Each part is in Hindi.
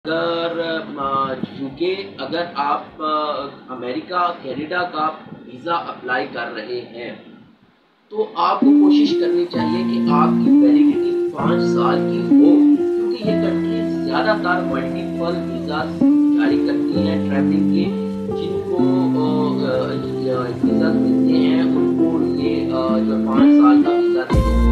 अगर यूके अगर आप अमेरिका कनाडा का वीज़ा अप्लाई कर रहे हैं तो आपको कोशिश करनी चाहिए कि आपकी वैलिडिटी 5 साल की हो, क्योंकि ये कंट्रीज ज़्यादातर मल्टीपल वीज़ा जारी करती हैं ट्रैवलिंग के। जिनको वीज़ा मिलते हैं उनको ये जो 5 साल का वीज़ा देते हैं।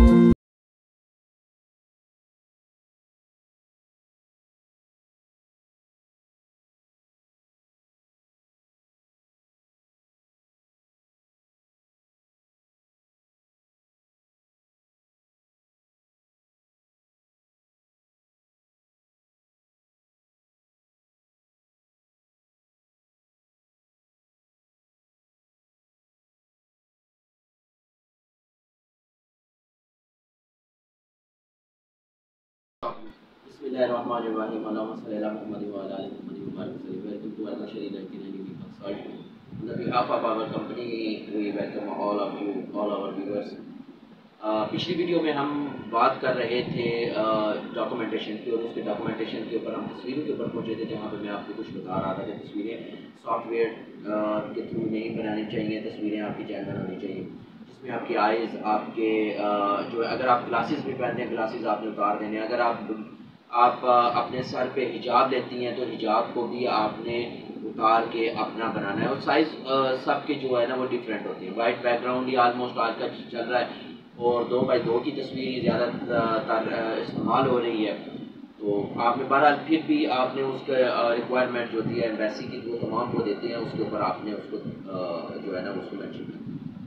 Bismillahirrahmanirrahim. Allahumma salli ala Muhammad wa ala ali Muhammad wa barik sallim. Welcome to Al-Bashari 1990 Consult. On behalf of our company, we welcome all of you, all our viewers. पिछली वीडियो में हम बात कर रहे थे डॉक्यूमेंटेशन की, और उसके डॉक्यूमेंटेशन के ऊपर हम तस्वीरों के ऊपर पहुंचे थे, जहाँ पे मैं आपको कुछ बता रहा था कि तस्वीरें सॉफ्टवेयर के थ्रू नहीं बनानी चाहिए, तस्वीरें आपकी जेन्युइन होनी चाहिए, जिसमें आपकी आइज़ आपके जो अगर आप ग्लासेस भी पहनते हैं, ग्लासेस आपने उतार देने। अगर आप अपने सर पे हिजाब लेती हैं तो हिजाब को भी आपने उतार के अपना बनाना है। और साइज़ सबके जो है ना वो डिफरेंट होती है। वाइट बैकग्राउंड ही ऑलमोस्ट आज का चल रहा है, और 2x2 की तस्वीर ज़्यादातर इस्तेमाल हो रही है। तो आपने बहरहाल फिर भी आपने उसका रिक्वायरमेंट जो होती है एम्बेसी की, जो तमाम को देते हैं, उसके ऊपर आपने उसको जो है ना उसको मेंशन करना।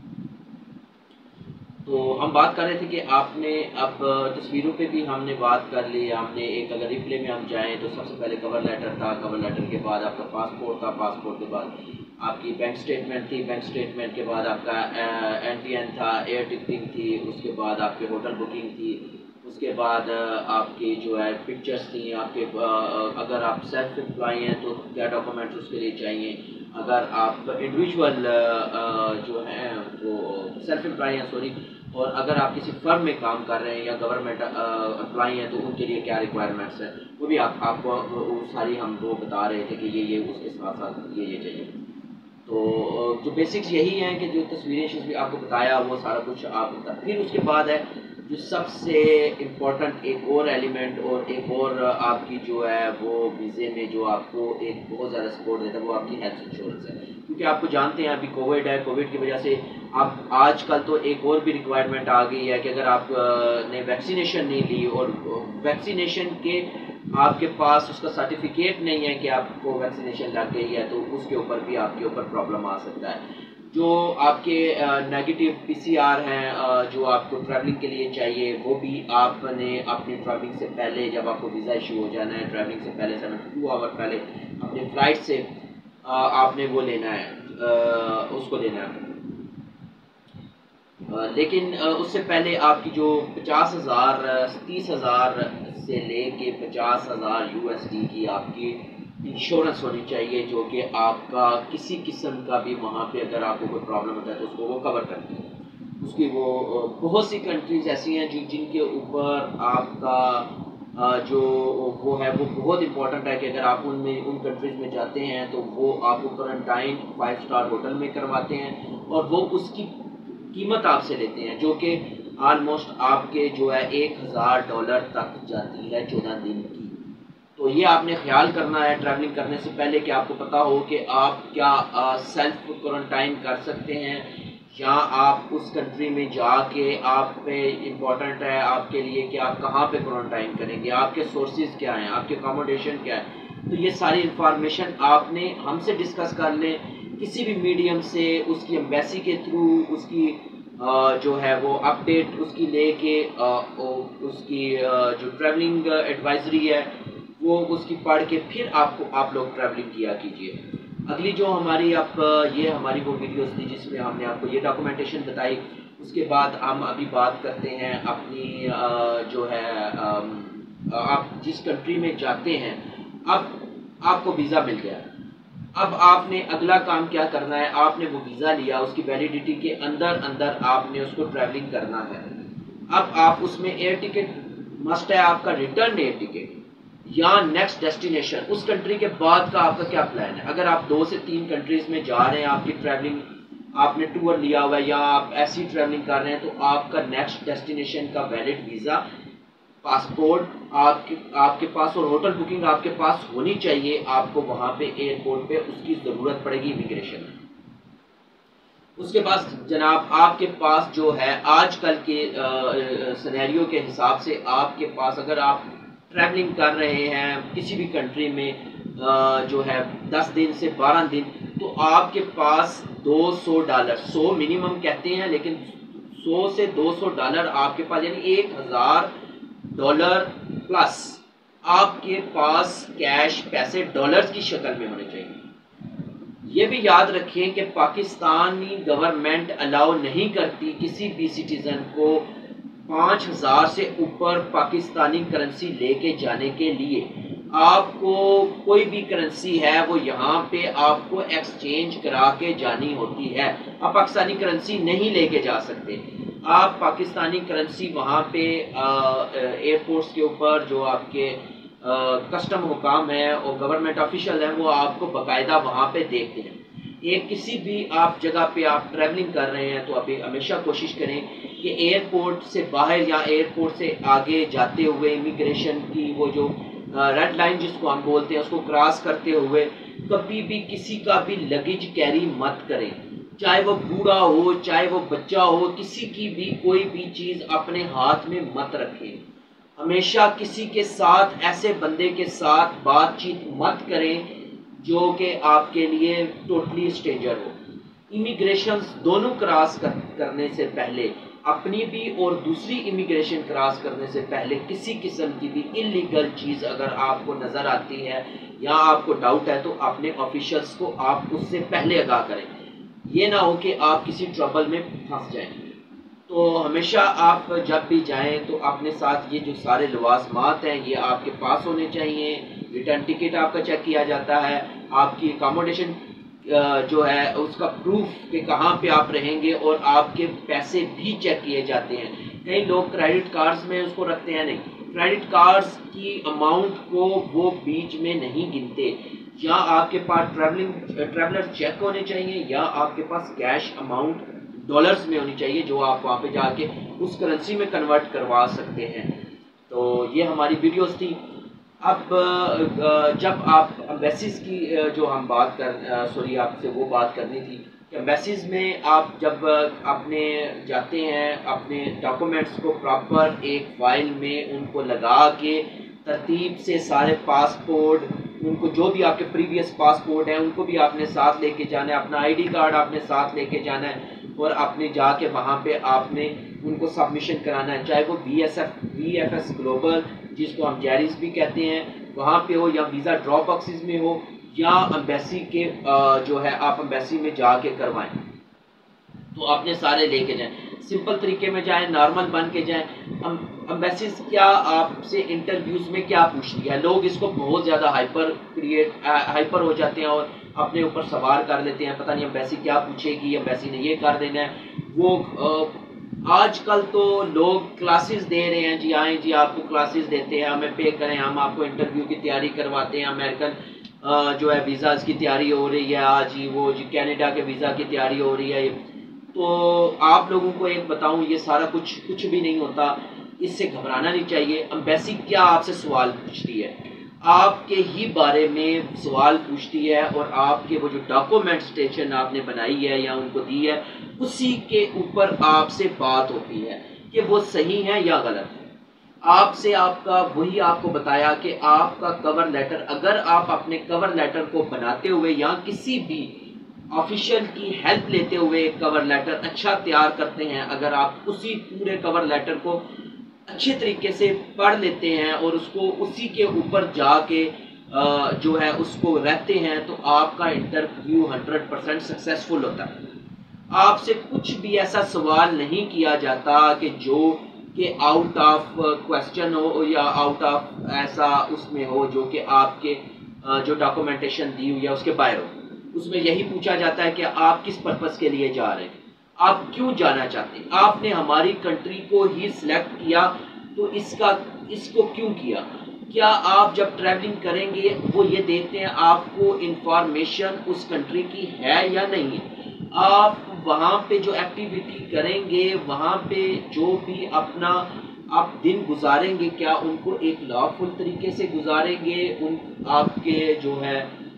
तो हम बात कर रहे थे कि आपने अब तस्वीरों पे भी हमने बात कर ली। हमने एक अगर रिप्ले में हम जाएं तो सबसे पहले कवर लेटर था, कवर लेटर के बाद आपका पासपोर्ट था, पासपोर्ट के बाद आपकी बैंक स्टेटमेंट थी, बैंक स्टेटमेंट के बाद आपका NTN था, एयर टिकटिंग थी, उसके बाद आपके होटल बुकिंग थी, उसके बाद आपकी जो है पिक्चर्स थी आपके। अगर आप सेल्फ एम्प्लॉय हैं तो क्या डॉक्यूमेंट्स उसके लिए चाहिए। अगर आप इंडिविजुअल जो हैं वो सेल्फ एम्प्लॉय हैं सॉरी, और अगर आप किसी फर्म में काम कर रहे हैं या गवर्नमेंट एम्प्लॉय हैं तो उनके लिए क्या रिक्वायरमेंट्स हैं, वो भी आपको वो सारी हम वो बता रहे थे कि ये उसके साथ साथ ये चाहिए। तो जो बेसिक्स यही हैं कि जो तस्वीरें आपको बताया वो सारा कुछ आप। फिर उसके बाद है जो सबसे इम्पोर्टेंट एक और एलिमेंट और एक और आपकी जो है वो वीज़े में जो आपको एक बहुत ज़्यादा सपोर्ट देता है वो आपकी हेल्थ इंश्योरेंस है। क्योंकि आपको जानते हैं अभी कोविड है, कोविड की वजह से आप आजकल तो एक और भी रिक्वायरमेंट आ गई है कि अगर आप ने वैक्सीनेशन नहीं ली और वैक्सीनेशन के आपके पास उसका सर्टिफिकेट नहीं है कि आपको वैक्सीनेशन लग गई है, तो उसके ऊपर भी आपके ऊपर प्रॉब्लम आ सकता है। जो आपके नेगेटिव PCR हैं जो आपको ट्रैवलिंग के लिए चाहिए, वो भी आपने अपनी ट्रैवलिंग से पहले, जब आपको वीज़ा इशू हो जाना है, ट्रैवलिंग से पहले 72 आवर पहले अपनी फ़्लाइट से आपने वो लेना है, उसको लेना है। लेकिन उससे पहले आपकी जो 50,000 30,000 से लेके 50,000 USD की आपकी इंश्योरेंस होनी चाहिए, जो कि आपका किसी किस्म का भी वहाँ पे अगर आपको कोई प्रॉब्लम होता है तो उसको वो कवर करती है। उसकी वो बहुत सी कंट्रीज़ ऐसी हैं जिनके ऊपर आपका जो वो है वो बहुत इंपॉर्टेंट है कि अगर आप उन कंट्रीज़ में जाते हैं तो वो आपको क्वारंटाइन 5 स्टार होटल में करवाते हैं, और वो उसकी कीमत आपसे लेते हैं, जो कि ऑलमोस्ट आपके जो है $1,000 तक जाती है 14 दिन की। तो ये आपने ख्याल करना है ट्रैवलिंग करने से पहले कि आपको पता हो कि आप क्या सेल्फ क्वारंटाइन कर सकते हैं, या आप उस कंट्री में जाके आप पे इम्पोर्टेंट है आपके लिए कि आप कहाँ पे क्वारंटाइन करेंगे, आपके सोर्सेज क्या हैं, आपके अकोमोडेशन क्या है। तो ये सारी इंफॉर्मेशन आपने हमसे डिस्कस कर लें, किसी भी मीडियम से, उसकी एम्बेसी के थ्रू, उसकी जो है वो अपडेट उसकी लेके उसकी जो ट्रैवलिंग एडवाइजरी है वो उसकी पढ़ के फिर आप लोग ट्रैवलिंग किया कीजिए। अगली जो हमारी ये हमारी वो वीडियोस थी जिसमें हमने आपको ये डॉक्यूमेंटेशन बताई। उसके बाद हम अभी बात करते हैं अपनी जो है आप जिस कंट्री में जाते हैं, अब आपको वीज़ा मिल गया, अब आपने अगला काम क्या करना है, आपने वो वीज़ा लिया, उसकी वैलिडिटी के अंदर आपने उसको ट्रैवलिंग करना है। अब आप उसमें एयर टिकट मस्ट है, आपका रिटर्न एयर टिकट, या नेक्स्ट डेस्टिनेशन, उस कंट्री के बाद का आपका क्या प्लान है। अगर आप 2 से 3 कंट्रीज़ में जा रहे हैं, आपकी ट्रैवलिंग, आपने टूर लिया हुआ है या आप ऐसी ट्रैवलिंग कर रहे हैं, तो आपका नेक्स्ट डेस्टिनेशन का वैलिड वीज़ा, पासपोर्ट आपके पास और होटल बुकिंग आपके पास होनी चाहिए। आपको वहाँ पे एयरपोर्ट पे उसकी ज़रूरत पड़ेगी इमिग्रेशन में। उसके बाद जनाब आपके पास जो है आजकल के सिनेरियो के हिसाब से आपके पास, अगर आप ट्रैवलिंग कर रहे हैं किसी भी कंट्री में जो है 10 दिन से 12 दिन, तो आपके पास $200, 100 मिनिमम कहते हैं, लेकिन 100 से $200 आपके पास, यानी $1000 प्लस आपके पास कैश पैसे डॉलर्स की शक्ल में होने चाहिए। ये भी याद रखें कि पाकिस्तानी गवर्नमेंट अलाउ नहीं करती किसी भी सिटीज़न को 5000 से ऊपर पाकिस्तानी करेंसी लेके जाने के लिए। आपको कोई भी करेंसी है वो यहाँ पे आपको एक्सचेंज करा के जानी होती है। आप पाकिस्तानी करेंसी नहीं लेके जा सकते। आप पाकिस्तानी करेंसी वहाँ पे एयरपोर्ट्स के ऊपर जो आपके कस्टम हुकाम है और गवर्नमेंट ऑफिशियल हैं, वो आपको बाकायदा वहाँ पे देखते हैं। एक किसी भी आप जगह पे आप ट्रैवलिंग कर रहे हैं तो अभी हमेशा कोशिश करें कि एयरपोर्ट से बाहर या एयरपोर्ट से आगे जाते हुए इमिग्रेशन की वो जो रेड लाइन जिसको हम बोलते हैं, उसको क्रॉस करते हुए कभी भी किसी का भी लगेज कैरी मत करें, चाहे वो बूढ़ा हो चाहे वो बच्चा हो, किसी की भी कोई भी चीज़ अपने हाथ में मत रखें। हमेशा किसी के साथ, ऐसे बंदे के साथ बातचीत मत करें जो कि आपके लिए टोटली स्ट्रेंजर हो। इमिग्रेशन दोनों क्रॉस करने से पहले, अपनी भी और दूसरी इमिग्रेशन क्रॉस करने से पहले, किसी किस्म की भी इलीगल चीज़ अगर आपको नज़र आती है या आपको डाउट है तो अपने ऑफिशियल्स को आप उससे पहले आगाह करें। ये ना हो कि आप किसी ट्रबल में फंस जाएं। तो हमेशा आप जब भी जाएं तो अपने साथ ये जो सारे लवाजमात हैं ये आपके पास होने चाहिए। रिटर्न टिकट आपका चेक किया जाता है, आपकी अकोमोडेशन जो है उसका प्रूफ कि कहाँ पे आप रहेंगे, और आपके पैसे भी चेक किए जाते हैं। कई लोग क्रेडिट कार्ड्स में उसको रखते हैं, नहीं, क्रेडिट कार्ड्स की अमाउंट को वो बीच में नहीं गिनते। या आपके पास ट्रैवलर चेक होने चाहिए या आपके पास कैश अमाउंट डॉलर्स में होनी चाहिए जो आप वहाँ पे जाके उस करेंसी में कन्वर्ट करवा सकते हैं। तो ये हमारी वीडियोस थी। अब जब आप एम्बेसीज की जो हम बात कर आपसे वो बात करनी थी कि एम्बेसीज में आप जब अपने जाते हैं, अपने डॉक्यूमेंट्स को प्रॉपर एक फाइल में उनको लगा के तरतीब से सारे पासपोर्ट, उनको जो भी आपके प्रीवियस पासपोर्ट हैं उनको भी आपने साथ लेके जाना है, अपना आईडी कार्ड आपने साथ लेके जाना है और आपने जाके वहाँ पे आपने उनको सबमिशन कराना है, चाहे वो VFS ग्लोबल जिसको हम जैरिस भी कहते हैं वहाँ पे हो, या वीज़ा ड्रॉप बॉक्सेस में हो, या एम्बेसी के जो है आप एम्बेसी में जाके करवाएं। तो अपने सारे लेके जाएं, सिंपल तरीके में जाएं, नॉर्मल बन के जाएं। एम्बेसीज क्या आपसे इंटरव्यूज़ में क्या पूछती है, लोग इसको बहुत ज़्यादा हाइपर हो जाते हैं और अपने ऊपर सवार कर लेते हैं, पता नहीं एम्बेसी क्या पूछेगी, एम्बेसी ने ये कर देना है वो। आजकल तो लोग क्लासेस दे रहे हैं, जी आएँ जी आपको क्लासेस देते हैं, हमें पे करें, हम आपको इंटरव्यू की तैयारी करवाते हैं, अमेरिकन जो है वीज़ाज़ की तैयारी हो रही है, आज ही वो जी कनाडा के वीज़ा की तैयारी हो रही है। तो आप लोगों को एक बताऊं, ये सारा कुछ भी नहीं होता, इससे घबराना नहीं चाहिए। एम्बेसी क्या आपसे सवाल पूछती है, आपके ही बारे में सवाल पूछती है और आपके वो जो डॉक्यूमेंटेशन आपने बनाई है या उनको दी है उसी के ऊपर आपसे बात होती है कि वो सही है या गलत है। आपसे आपका वही आपको बताया कि आपका कवर लेटर, अगर आप अपने कवर लेटर को बनाते हुए या किसी भी ऑफिशियल की हेल्प लेते हुए एक कवर लेटर अच्छा तैयार करते हैं, अगर आप उसी पूरे कवर लेटर को अच्छे तरीके से पढ़ लेते हैं और उसको उसी के ऊपर जाके जो है उसको रहते हैं, तो आपका इंटरव्यू 100% सक्सेसफुल होता है। आपसे कुछ भी ऐसा सवाल नहीं किया जाता कि जो कि आउट ऑफ क्वेश्चन हो या आउट ऑफ ऐसा उसमें हो जो कि आपके जो डॉक्यूमेंटेशन दी हुई है उसके बाहर हो। उसमें यही पूछा जाता है कि आप किस पर्पस के लिए जा रहे हैं, आप क्यों जाना चाहते हैं, आपने हमारी कंट्री को ही सिलेक्ट किया तो इसको क्यों किया, क्या आप जब ट्रैवलिंग करेंगे वो ये देखते हैं आपको इंफॉर्मेशन उस कंट्री की है या नहीं है। आप वहाँ पे जो एक्टिविटी करेंगे, वहाँ पे जो भी अपना आप दिन गुजारेंगे, क्या उनको एक लॉफुल तरीके से गुजारेंगे, उन आपके जो है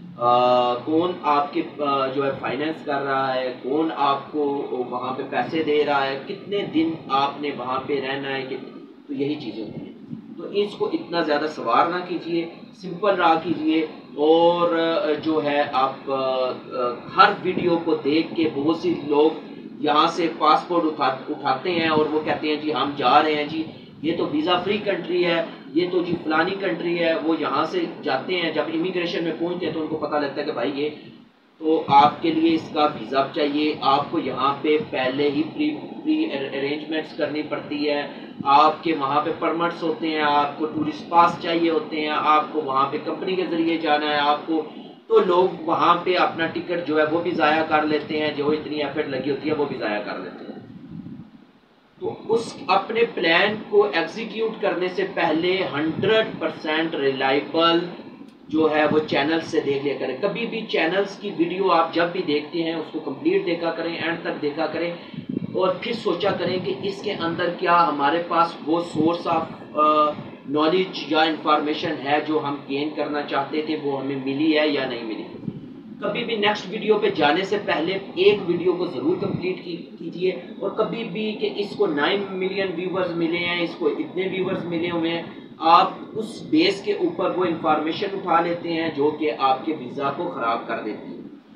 कौन आपके जो है फाइनेंस कर रहा है, कौन आपको वहाँ पे पैसे दे रहा है, कितने दिन आपने वहाँ पे रहना है, तो यही चीज़ें होती हैं। तो इसको इतना ज़्यादा सवार ना कीजिए, सिंपल रहा कीजिए। और जो है आप हर वीडियो को देख के बहुत सी लोग यहाँ से पासपोर्ट उठाते हैं और वो कहते हैं जी हम जा रहे हैं जी, ये तो वीज़ा फ्री कंट्री है, ये तो जी फलानी कंट्री है। वो यहाँ से जाते हैं, जब इमिग्रेशन में पहुँचते हैं तो उनको पता लगता है कि भाई ये तो आपके लिए इसका वीज़ा चाहिए, आपको यहाँ पे पहले ही प्री अरेंजमेंट्स करनी पड़ती है, आपके वहाँ पे परमिट्स होते हैं, आपको टूरिस्ट पास चाहिए होते हैं, आपको वहाँ पे कंपनी के ज़रिए जाना है आपको। तो लोग वहाँ पे अपना टिकट जो है वो भी ज़ाया कर लेते हैं, जो इतनी एफर्ट लगी होती है वो भी ज़ाया कर लेते हैं। तो उस अपने प्लान को एग्जीक्यूट करने से पहले 100% रिलायबल जो है वो चैनल से देख लिया करें। कभी भी चैनल्स की वीडियो आप जब भी देखते हैं उसको कंप्लीट देखा करें, एंड तक देखा करें, और फिर सोचा करें कि इसके अंदर क्या हमारे पास वो सोर्स ऑफ नॉलेज या इंफॉर्मेशन है जो हम गेन करना चाहते थे, वो हमें मिली है या नहीं मिली। कभी भी नेक्स्ट वीडियो पे जाने से पहले एक वीडियो को ज़रूर कंप्लीट कीजिए। और कभी भी कि इसको 9 मिलियन व्यूवर्स मिले हैं, इसको इतने व्यूवर्स मिले हुए हैं, आप उस बेस के ऊपर वो इंफॉर्मेशन उठा लेते हैं जो कि आपके वीज़ा को ख़राब कर देती है।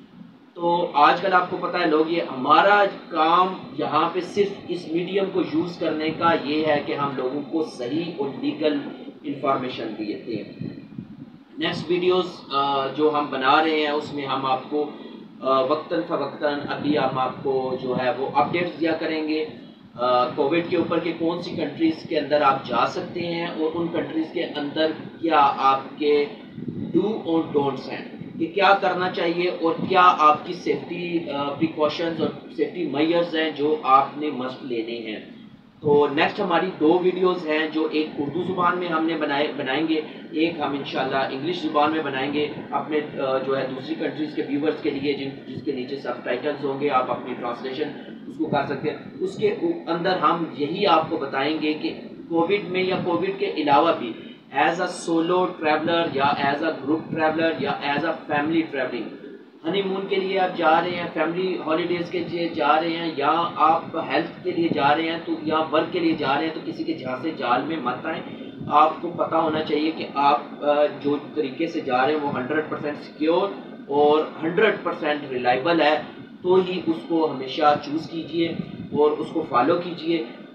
तो आजकल आपको पता है लोग, ये हमारा काम यहाँ पे सिर्फ इस मीडियम को यूज़ करने का ये है कि हम लोगों को सही और लीगल इंफॉर्मेशन देते हैं। नेक्स्ट वीडियोस जो हम बना रहे हैं उसमें हम आपको वक्तन फ़वक्तन अभी हम आपको जो है वो अपडेट्स दिया करेंगे कोविड के ऊपर कि कौन सी कंट्रीज़ के अंदर आप जा सकते हैं और उन कंट्रीज़ के अंदर क्या आपके डू और डोंट्स हैं, कि क्या करना चाहिए और क्या आपकी सेफ्टी प्रिकॉशंस और सेफ्टी मेजर्स हैं जो आपने मस्ट लेने हैं। तो नेक्स्ट हमारी 2 वीडियोस हैं जो एक उर्दू ज़ुबान में हमने बनाएंगे, एक हम इंशाल्लाह इंग्लिश ज़ुबान में बनाएंगे अपने जो है दूसरी कंट्रीज़ के व्यूवर्स के लिए, जिसके नीचे सबटाइटल्स होंगे, आप अपनी ट्रांसलेशन उसको कर सकते हैं। उसके अंदर हम यही आपको बताएंगे कि कोविड में या कोविड के अलावा भी एज अ सोलो ट्रैवलर या एज अ ग्रुप ट्रैवलर या as a family travelling, honeymoon के लिए आप जा रहे हैं, फैमिली हॉलीडेज़ के लिए जा रहे हैं, या आप हेल्थ के लिए जा रहे हैं, तो या वर्क के लिए जा रहे हैं, तो किसी के झांसे जाल में मत आएँ। आपको पता होना चाहिए कि आप जो तरीके से जा रहे हैं वो 100% सिक्योर और 100% रिलायबल है, तो ही उसको हमेशा चूज़ कीजिए और उसको फॉलो कीजिए।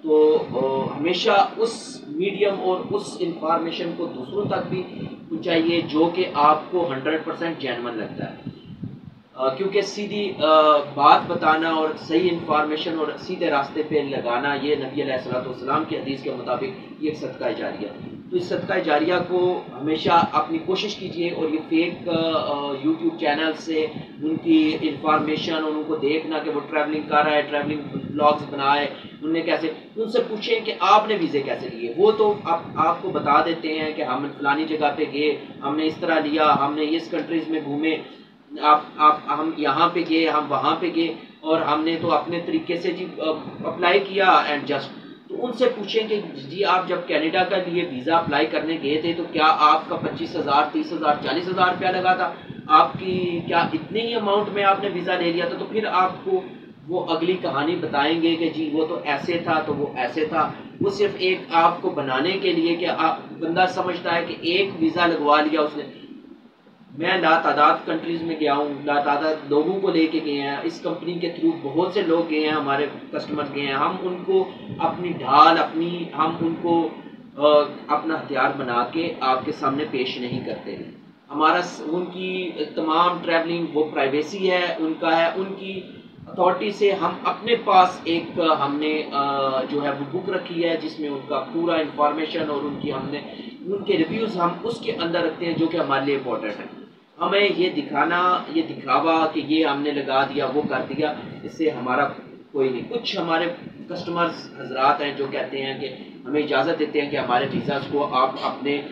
तो हमेशा उस मीडियम और उस इंफॉर्मेशन को दूसरों तक भी पहुँचाइए जो कि आपको 100% जेन्युइन लगता है। क्योंकि सीधी बात बताना और सही इंफॉर्मेशन और सीधे रास्ते पे लगाना, ये नबी अलैहिस्सलाम की हदीस के मुताबिक ये एक सदका जारिया। तो इस सदका जारिया को हमेशा अपनी कोशिश कीजिए और ये फेक यूट्यूब चैनल से उनकी इंफॉर्मेशन और उनको देखना कि वो ट्रैवलिंग कर रहा है, ट्रैवलिंग ब्लॉग्स बनाए, उनने कैसे, उनसे पूछें कि आपने वीज़े कैसे लिए। वो तो आपको बता देते हैं कि हम फलानी जगह पे गए, हमने इस तरह लिया, हमने इस कंट्रीज़ में घूमे, हम यहाँ पे गए, हम वहाँ पे गए, और हमने तो अपने तरीके से जी अप्लाई किया एंड जस्ट। तो उनसे पूछें कि जी आप जब कनाडा का लिए वीज़ा अप्लाई करने गए थे तो क्या आपका 25,000, 30,000, 40,000 रुपया लगा था, आपकी क्या इतने ही अमाउंट में आपने वीज़ा ले लिया था? तो फिर आपको वो अगली कहानी बताएंगे कि जी वो तो ऐसे था, तो वो ऐसे था। वो सिर्फ एक आपको बनाने के लिए कि आप बंदा समझता है कि एक वीज़ा लगवा लिया उसने। मैं लातादाद कंट्रीज़ में गया हूँ, लातादाद लोगों को लेके गए हैं, इस कंपनी के थ्रू बहुत से लोग गए हैं, हमारे कस्टमर गए हैं। हम उनको अपनी ढाल हम उनको अपना हथियार बना के आपके सामने पेश नहीं करते। हमारा उनकी तमाम ट्रैवलिंग वो प्राइवेसी है, उनका है, उनकी अथॉरिटी से हम अपने पास एक हमने जो है वो बुक रखी है जिसमें उनका पूरा इंफॉर्मेशन और उनके रिव्यूज़ हम उसके अंदर रखते हैं जो कि हमारे लिए इम्पोर्टेंट है। हमें ये दिखावा कि ये हमने लगा दिया, वो कर दिया, इससे हमारा कोई नहीं। कुछ हमारे कस्टमर्स हजरात हैं जो कहते हैं कि हमें इजाज़त देते हैं कि हमारे वीज़ास को आप अपने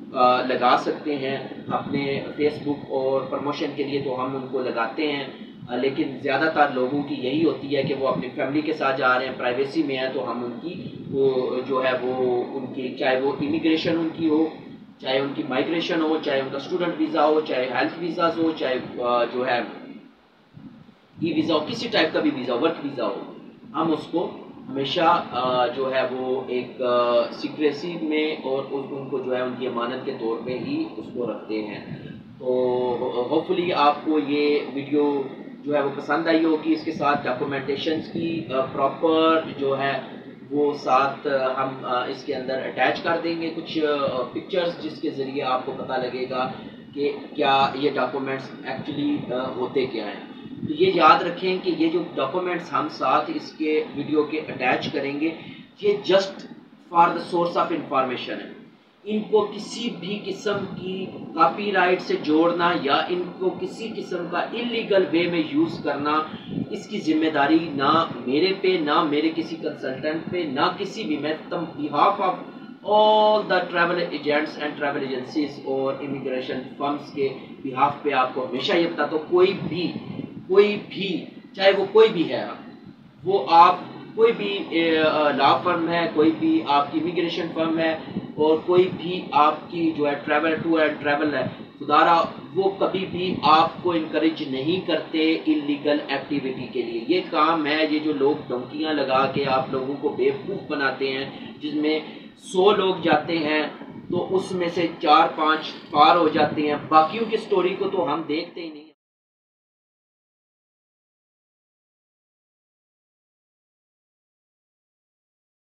लगा सकते हैं अपने फेसबुक और प्रमोशन के लिए, तो हम उनको लगाते हैं। लेकिन ज़्यादातर लोगों की यही होती है कि वो अपनी फैमिली के साथ जा रहे हैं, प्राइवेसी में है, तो हम उनकी वो जो है वो उनकी, चाहे वो इमिग्रेशन उनकी हो, चाहे उनकी माइग्रेशन हो, चाहे उनका स्टूडेंट वीज़ा हो, चाहे हेल्थ वीज़ाज हो, चाहे जो है ई वीज़ा हो, किसी टाइप का भी वीज़ा हो, वर्क वीज़ा हो, हम उसको हमेशा जो है वो एक सीक्रेसी में और उनको जो है उनकी अमानत के तौर पे ही उसको रखते हैं। तो होपफुली आपको ये वीडियो जो है वो पसंद आई होगी। इसके साथ डॉक्यूमेंटेशंस की प्रॉपर जो है वो साथ हम इसके अंदर अटैच कर देंगे कुछ पिक्चर्स, जिसके ज़रिए आपको पता लगेगा कि क्या ये डॉक्यूमेंट्स एक्चुअली होते क्या हैं। तो ये याद रखें कि ये जो डॉक्यूमेंट्स हम साथ इसके वीडियो के अटैच करेंगे, ये just for the source of information है। इनको किसी भी किस्म की कॉपीराइट से जोड़ना या इनको किसी किस्म का इलीगल वे में यूज़ करना, इसकी जिम्मेदारी ना मेरे पे, ना मेरे किसी कंसल्टेंट पे, ना किसी भी, मैं behalf of all the travel agents and travel agencies और इमिग्रेशन फर्म्स के बिहाफ पे आपको हमेशा ये बताता हूँ, कोई भी चाहे वो कोई भी है, वो आप कोई भी लॉ फर्म है, कोई भी आपकी इमिग्रेशन फर्म है, और कोई भी आपकी जो है ट्रैवल टूर एंड ट्रैवल है, खुदारा वो कभी भी आपको इनकरेज नहीं करते इलीगल एक्टिविटी के लिए। ये काम है, ये जो लोग डंकियां लगा के आप लोगों को बेवकूफ़ बनाते हैं, जिसमें 100 लोग जाते हैं तो उसमें से 4-5 पार हो जाते हैं, बाकियों की स्टोरी को तो हम देखते ही नहीं।